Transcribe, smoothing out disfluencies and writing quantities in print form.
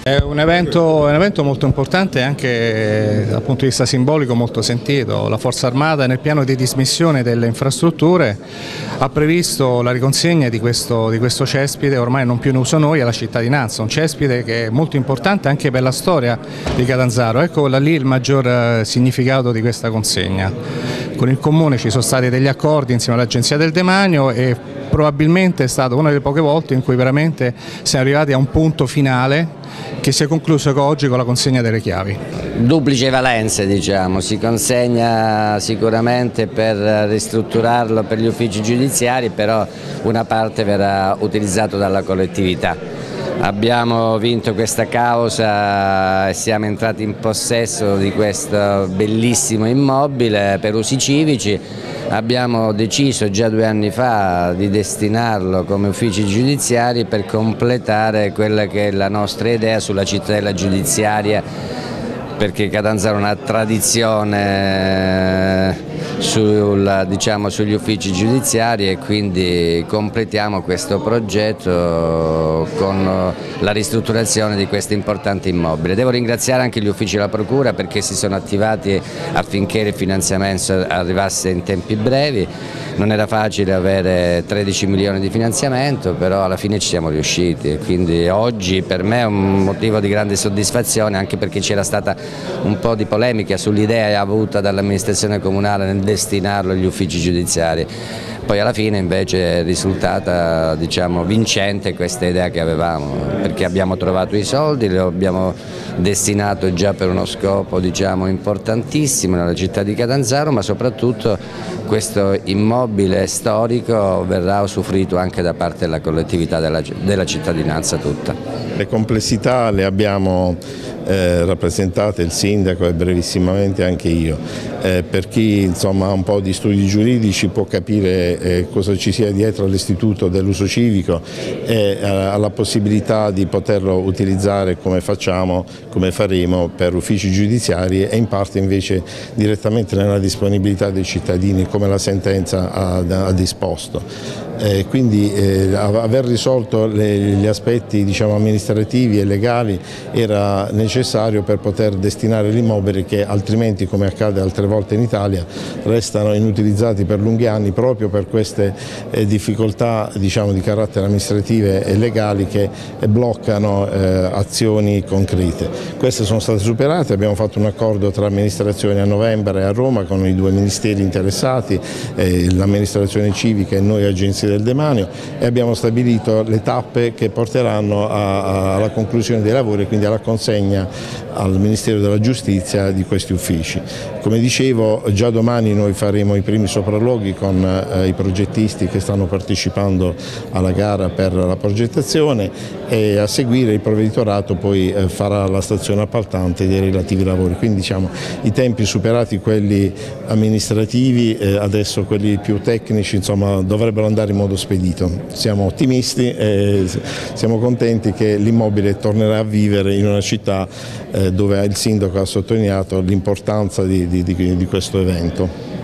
È un evento molto importante anche dal punto di vista simbolico, molto sentito. La Forza Armata nel piano di dismissione delle infrastrutture ha previsto la riconsegna di questo cespite, ormai non più in uso noi, alla cittadinanza, un cespite che è molto importante anche per la storia di Catanzaro. Ecco lì il maggior significato di questa consegna. Con il Comune ci sono stati degli accordi insieme all'Agenzia del Demanio e probabilmente è stata una delle poche volte in cui veramente siamo arrivati a un punto finale che si è concluso oggi con la consegna delle chiavi. Duplice valenze, diciamo, si consegna sicuramente per ristrutturarlo per gli uffici giudiziari, però una parte verrà utilizzata dalla collettività. Abbiamo vinto questa causa e siamo entrati in possesso di questo bellissimo immobile per usi civici. Abbiamo deciso già 2 anni fa di destinarlo come uffici giudiziari per completare quella che è la nostra idea sulla cittadella giudiziaria, perché Catanzaro ha una tradizione sugli uffici giudiziari e quindi completiamo questo progetto con la ristrutturazione di questo importante immobile. Devo ringraziare anche gli uffici della Procura perché si sono attivati affinché il finanziamento arrivasse in tempi brevi. Non era facile avere 13 milioni di finanziamento, però alla fine ci siamo riusciti e quindi oggi per me è un motivo di grande soddisfazione, anche perché c'era stata un po' di polemica sull'idea avuta dall'amministrazione comunale nel destinarlo agli uffici giudiziari. Poi alla fine invece è risultata, diciamo, vincente questa idea che avevamo, perché abbiamo trovato i soldi, lo abbiamo destinato già per uno scopo, diciamo, importantissimo nella città di Catanzaro, ma soprattutto questo immobile storico verrà usufruito anche da parte della collettività della cittadinanza tutta. Le complessità le abbiamo rappresentate il sindaco e brevissimamente anche io. Per chi insomma ha un po' di studi giuridici può capire cosa ci sia dietro all'istituto dell'uso civico e alla possibilità di poterlo utilizzare come faremo per uffici giudiziari e in parte invece direttamente nella disponibilità dei cittadini come la sentenza ha disposto. Quindi aver risolto gli aspetti, diciamo, amministrativi e legali era necessario per poter destinare l'immobile che altrimenti, come accade altre volte in Italia, restano inutilizzati per lunghi anni proprio per queste difficoltà, diciamo, di carattere amministrative e legali che bloccano azioni concrete. Queste sono state superate, abbiamo fatto un accordo tra amministrazioni a novembre a Roma con i 2 ministeri interessati, l'amministrazione civica e noi agenzie del Demanio, e abbiamo stabilito le tappe che porteranno alla conclusione dei lavori e quindi alla consegna al Ministero della Giustizia di questi uffici. Come dicevo, già domani noi faremo i primi sopralluoghi con i progettisti che stanno partecipando alla gara per la progettazione e a seguire il provveditorato poi farà la stazione appaltante dei relativi lavori. Quindi, diciamo, i tempi superati quelli amministrativi, adesso quelli più tecnici, insomma, dovrebbero andare in modo spedito. Siamo ottimisti e siamo contenti che l'immobile tornerà a vivere in una città dove il sindaco ha sottolineato l'importanza di questo evento.